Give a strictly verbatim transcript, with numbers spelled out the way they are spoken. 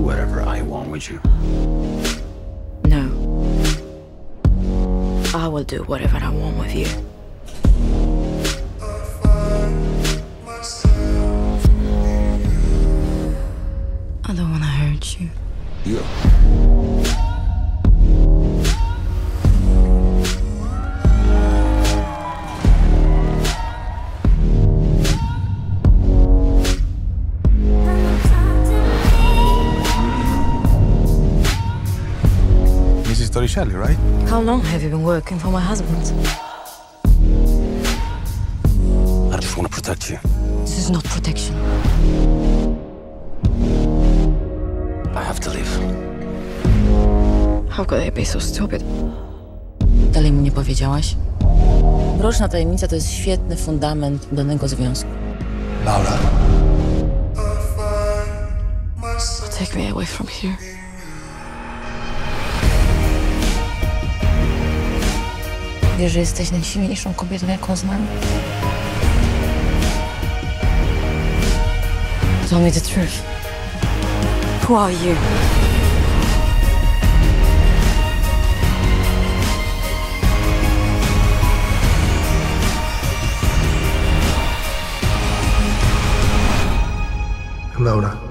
whatever I want with you. No. I will do whatever I want with you. I don't want to hurt you. You. Missus Torricelli, right? How long have you been working for my husband? I just want to protect you. This is not protection. I have to leave. How could I be so stupid? Dalej mu nie powiedziałaś? Mroczna tajemnica to jest świetny fundament danego związku. Laura. Take me away from here. Wiesz, że jesteś najsilniejszą kobietą, jaką znam? Tell me the truth. Who are you? Laura.